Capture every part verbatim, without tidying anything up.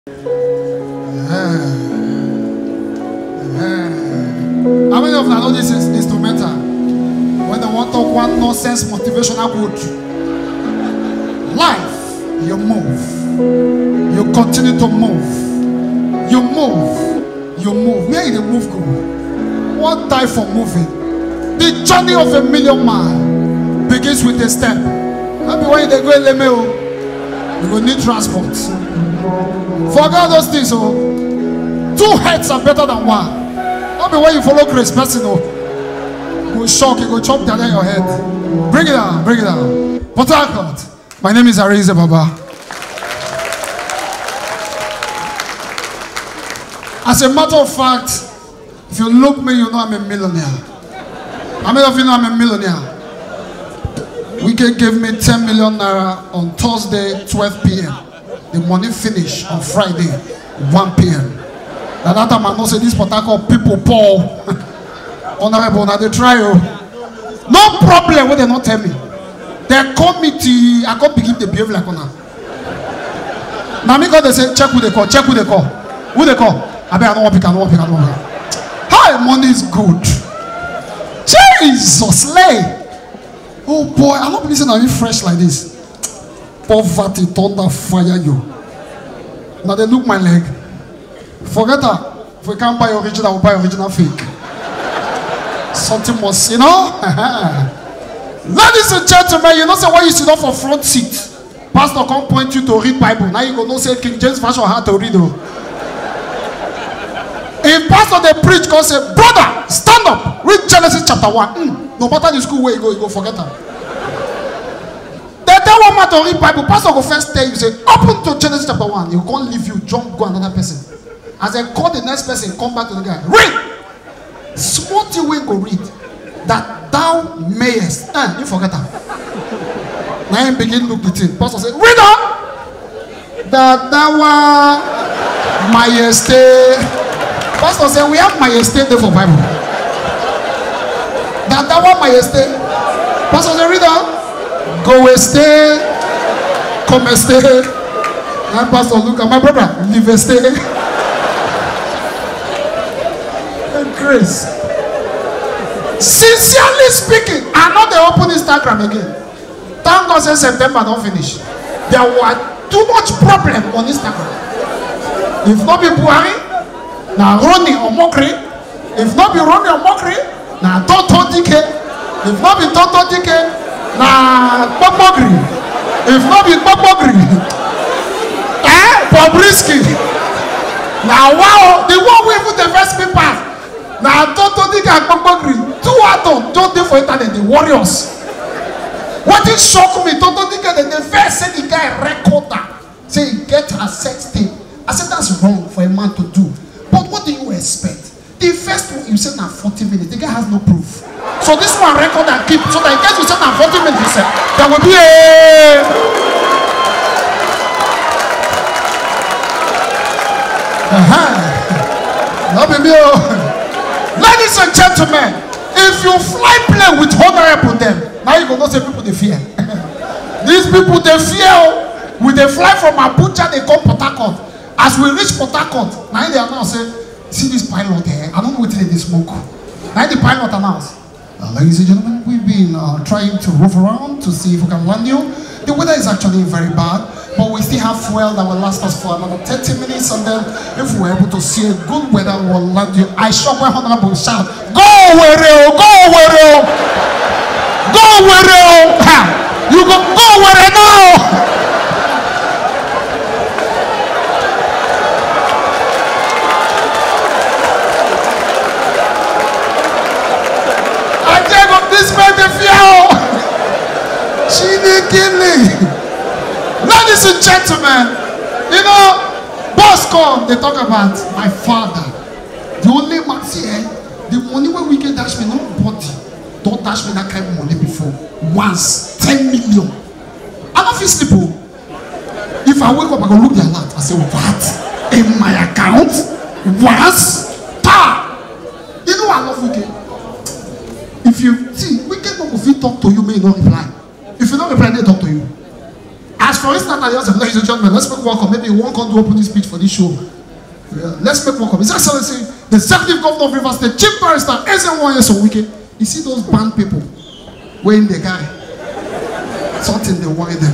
How many of you know this is instrumental? When they want to talk one nonsense motivational quote. Life, you move. You continue to move. You move. You move. Where is the move go? What die for moving? The journey of a million man begins with a step. Maybe when they go in the mail, you will need transport. Forget those things. Oh, two heads are better than one. Maybe when you follow Grace person, oh, you go shock, you go chop down your head. Bring it down, bring it down. Port Harcourt. My name is Arise Baba. As a matter of fact, if you look me, you know I'm a millionaire. How many of you know I'm a millionaire? Wike gave me ten million naira on Thursday, twelve p m The money finished on Friday, one p m Now that time I know say this Port Harcourt people poor. Honorable, now they try. No problem when they not tell me. They call me to, I can't begin to behave like honor. Now me God they say check who they call, check who they call. Who they call? I bet I don't want to pick, I don't want to pick, I don't want to pick. How money is good. Jesus, lay. Oh boy, I'm not listening to you fresh like this. Poverty, thunder, fire you. Now they look my leg. Forget that. If we can't buy original, we'll buy original fake. Something must, you know. Ladies and gentlemen, you know say why you sit down for front seat. Pastor come point you to read Bible. Now you go know say King James version hard to read. Oh. If pastor they preach, God say, brother, stand up, read Genesis chapter one. Mm. No matter the school where you go, you go forget that. They tell one man to read Bible. Pastor go first tell you, say, open to Genesis chapter one. You can't leave you, jump, go another person. As they call the next person, come back to the guy. Read! Small thing we go read. That thou mayest. Eh, you forget that. Now you begin look the thing. Pastor say, read on! That thou mayest. Pastor say, we have majesty there for Bible. That that one majesty. Pastor say, read on. Go stay, come stay. And pastor look at my brother, live stay. And grace. Sincerely speaking, I know they open Instagram again. Thank God say September don't finish. There were too much problem on Instagram. If not be Buhari, now Ronnie or Mokri. If not be Ronnie or Mokri, now Toto Dike. If not be Toto Dike, now Popogri. If not be Popogri, eh, Bobrisky. Now wow, the one we put the first people. Now Toto Dike and Popogri. Two out of don't do for internet, the warriors. What it shocked me, Toto Dike, that the first said the guy recorder. Say he get a sex tape. I said that's wrong for a man to do. But what do you expect? The first one you said now forty minutes, the guy has no proof. So this one record and keep, so that in case you said now forty minutes, you said there will be a uh-huh. Ladies and gentlemen, if you fly plane with honorable them, now you gonna say people they fear. These people they fear. When they fly from Abuja, they come Port Harcourt. As we reach Port Harcourt, now they announce, say, see this pilot here? I don't know what they smoke. Now the pilot announced, uh, ladies and gentlemen, we've been uh, trying to move around to see if we can land you. The weather is actually very bad, but we still have fuel that will last us for another thirty minutes, and then if we're able to see a good weather, we'll land you. I shot my honorable shout, go where you go where you go where you you go go where you now. This man the fear. Ladies and gentlemen, you know, boss come, they talk about my father. The only man here, the money where we can dash me, nobody don't dash me that kind of money before. Once, ten million. I'm not feasible. If I wake up, I go look the alert. I say, what? In my account? Once? Pa! You know I love weekend. If you see, we can not if you talk to you, may not reply. If you don't reply, they talk to you. As for instance, I just said, ladies and gentlemen, let's make welcome. Maybe one can do opening speech for this show. Yeah, let's make welcome. His Excellency, the Executive Governor of Rivers State, Chief Barrister, S N one years on weekend. You see those band people weighing the guy. Something they worry them.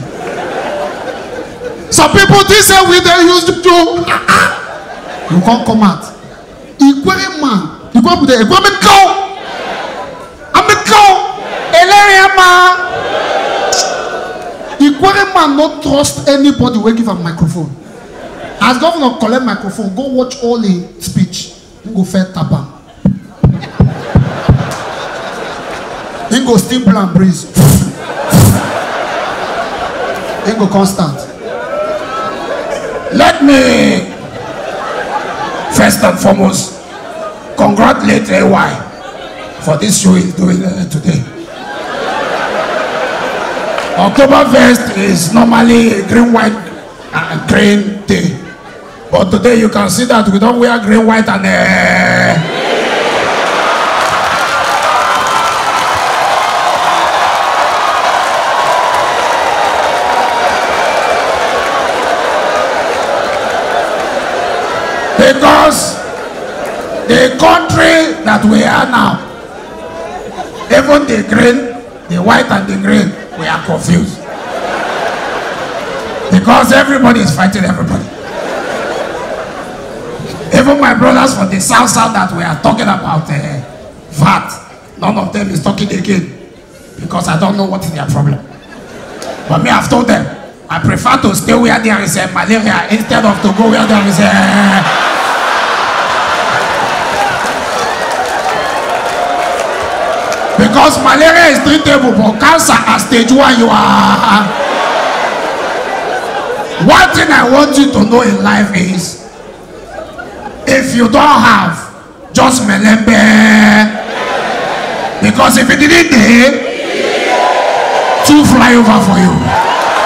Some people this say we they used to do. You can't come out. Equally man. You go up there. Equally go. I'm a go. Elaria man. Equally man not trust anybody will give a microphone. As governor collect microphone, go watch all the speech. You go fair tapa. You go steam and breeze. You go constant. Let me first and foremost congratulate A Y for this show he's doing uh, today. October first is normally green, white, and green day. But today you can see that we don't wear green, white, and uh, because the country that we are now, even the green, the white and the green, we are confused. Because everybody is fighting everybody. Even my brothers from the south south that we are talking about uh, V A T, none of them is talking again. Because I don't know what is their problem. But me, I've told them, I prefer to stay where there is uh, malaria instead of to go where there is uh, because malaria is treatable, but cancer at stage one you are. One thing I want you to know in life is, if you don't have, just melembe. Because if it didn't day, two fly over for you.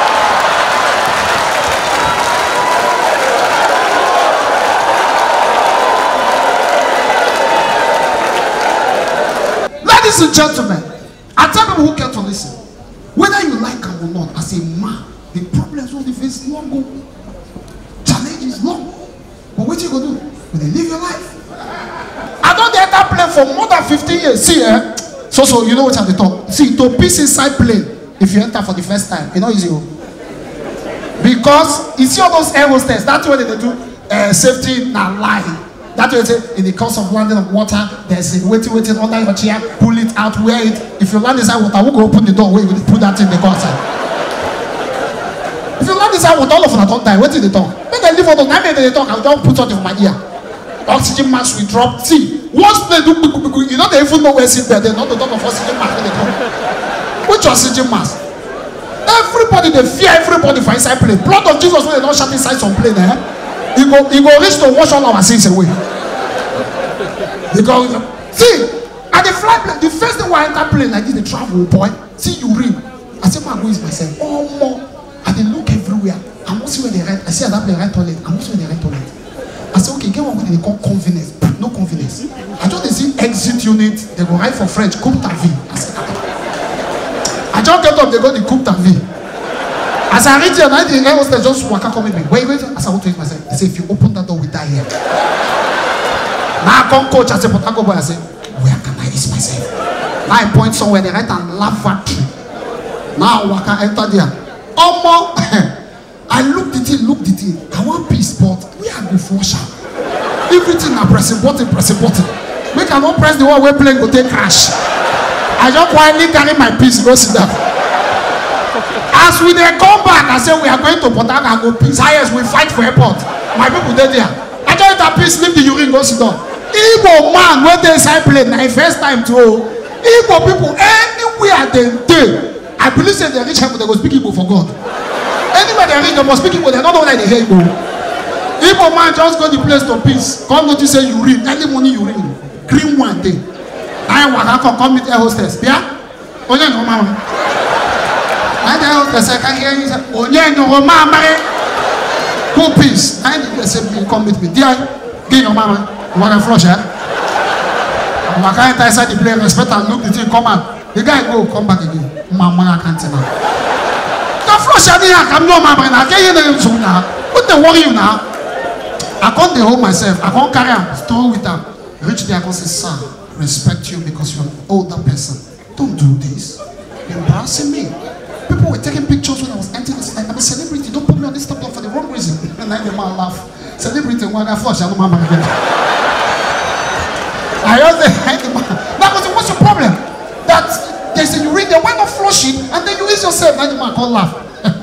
Ladies and gentlemen, I tell people who care to listen, whether you like them or not, as a man, the problems will be faced long go. Challenges long. But what you gonna do? When you live your life. I don't enter plane for more than fifteen years. See, eh? So, so you know what I'm talking. See, to piece inside plane, if you enter for the first time, you know easy. Because you see all those air hostess, that's what they do. Uh, safety now lie. That way, in the course of landing of water, there's a waiting, waiting under your chair, pull it out, wear it. If you land inside water, we'll go open the door, wait, we'll put that in the outside. If you land inside water, all of them don't die, wait till they talk. When they leave for the night, they talk, I'll just put something in my ear. Oxygen mask will drop. See, once they do, you know, they even know where it's there, they're not the talk of oxygen mask when they talk. Which oxygen mask? Everybody, they fear everybody for inside plane. Blood of Jesus, when they don't shut inside some plane, eh? He go, he go reach to wash all our sins away. Because, see, at the flight plane, the first thing I enter plane like this, the travel boy, see you read. I say, man, go is myself. Oh, more. I they look everywhere. I must see where they write. I see at that plane right toilet. I must see where they write toilet. I say, okay, get one what they call convenience. No convenience. I just they see exit unit. They go write for French. Coupe ta vie. I say, I just get up. They go the coupe ta vie. As I reach here, I the air hostess just walk come with me. Wait, wait. As I want to eat myself, they say, if you open that door, we die here. Now I come coach. I say, but I go boy. I say, where can I eat myself? Now I point somewhere. They write a lavatory. Now I walk enter there. Oh more. I look the thing, look the thing. I want peace, but we are go flush out. Everything I press a button, press a button. We cannot press the one where plane go take crash. I just quietly carry my peace, go sit down. As we they come back, I say we are going to Port Harcourt and go peace. Highest we fight for airport. My people they there. I just that peace, leave the urine, go sit down. Igbo man when they inside plane, na first time to Igbo people anywhere they dey. I believe say they reach heaven, they go speak Igbo for God. Anywhere they reach, they must speak Igbo. They don't know where they hear Igbo. Igbo man just go the place to peace. Come go to say urine, early morning urine, green one day. I want to come meet air hostess. Yeah, onye no mama. I tell the second here is onye no mama. Go peace. I need to say come meet me. Dear, give your mama. You want to flush, eh? I'm going to inside the plane, respect and look the thing, come out. The guy go, come back again. Mama, I can't tell. The flush What they worry you now? I can't hold myself. I can't carry on. Strong with them. Reach there, I can say, sir, respect you because you're an older person. Don't do this. You're embarrassing me. People were taking pictures when I was entering this. I'm a celebrity. Don't put me on this top for the wrong reason. And then the man laugh. Celebrity, when I flush, I don't mind again. I heard the man. That was what's your problem? That they say you read the why not flush it and then you ease yourself. Then the man can't laugh.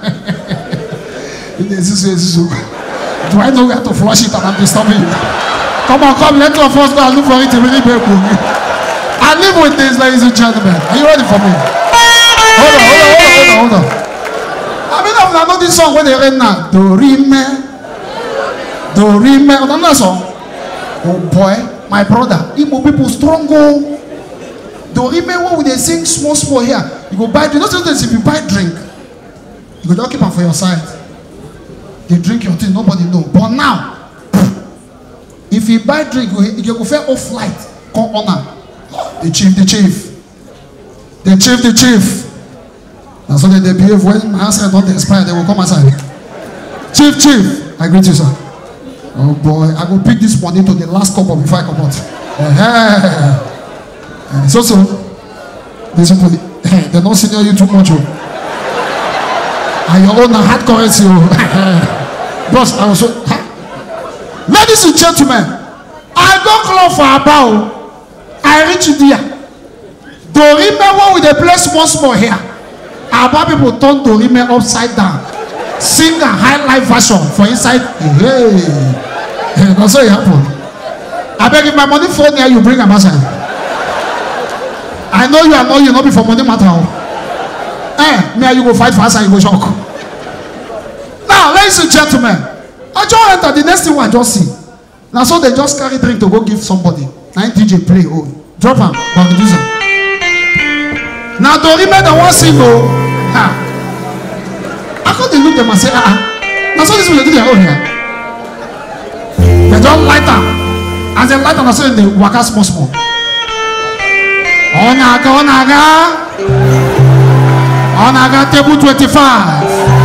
Do I know where to flush it and I'm disturbing you? Come on, come, let two of us go and look for it. Really big. I live with this, ladies and gentlemen. Are you ready for me? Hold on, hold on, hold on, hold on. I mean, I know this song when they read now. Do re me, do re me. Another song. Oh boy, my brother. Igbo people strong go. Do re me when they sing small, small here. You go buy. You know sometimes if you buy drink, you go just keep them for your side. They drink your thing, nobody know. But now, if you buy drink, you go fair off flight. Come honor. The chief, the chief. The chief, the chief. That's how they behave when my answer don't expire, they will come aside. Chief, chief. I greet you, sir. Oh boy, I will pick this money to the last couple before I come out. Uh-huh. It's also, these people, they're not senior you too much. And your own hard currency. Boss, I was so. Ladies and gentlemen, I don't call for a bow. I reach there. Dorime with the place once more here. Our people turn Dorime upside down. Sing a high life version for inside. Hey, that's what happened. I beg if my money phone here, you bring a master. I know you are not you not be for money matter. Eh, me and you go fight fast and you go shock. Now, ladies and gentlemen, I just enter the next thing I just see. Now, so they just carry drink to go give somebody. Now, D J play. Oh, drop him, but reduce him. Now, Dorime the one single. Ah, I couldn't look them and say, ah, now so this will do their own here. They don't light up. As they light up, so they walk out small, small. Onaga, onaga, onaga, table twenty-five.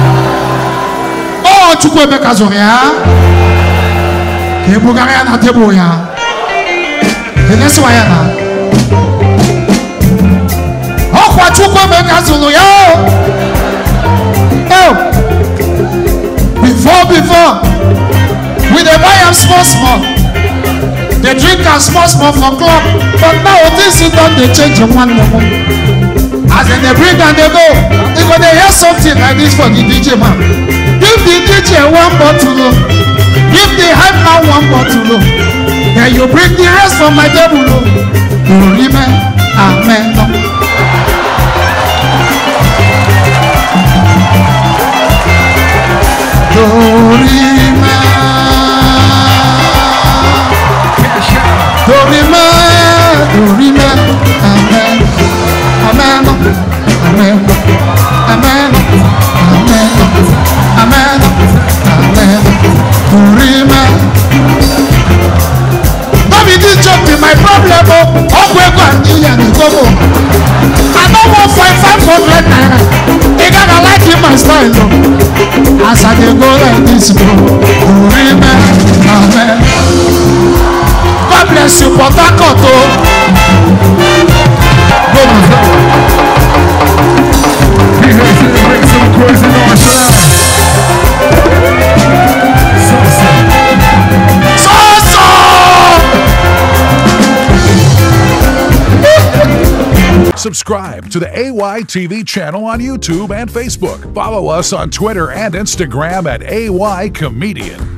Oh, Chukwebe Kazoria. Kebugaria na teboya. The next one now. Oh, what Chukwebe Kazoria. Oh, before, before, we dey buy am small, small. They drink am small, small for club. But now this is done, they change in one moment. As in they bring and they go, they go they hear something like this for the D J man. Give the D J one bottle, give the hype man one bottle, then you bring the rest from my table. Dorime, amen. Dorime, Dorime, Dorime, amen, amen, amen, amen, amen. Amen, amen, Dorime. Don't be this joke in my problem. Oh, we're going to go. I don't want five five hundred naira. They gotta like in my style. As I go like this, Dorime, amen. God bless you, Port Harcourt. Go bring some crazy noise. Subscribe to the A Y T V channel on YouTube and Facebook. Follow us on Twitter and Instagram at A Y Comedian.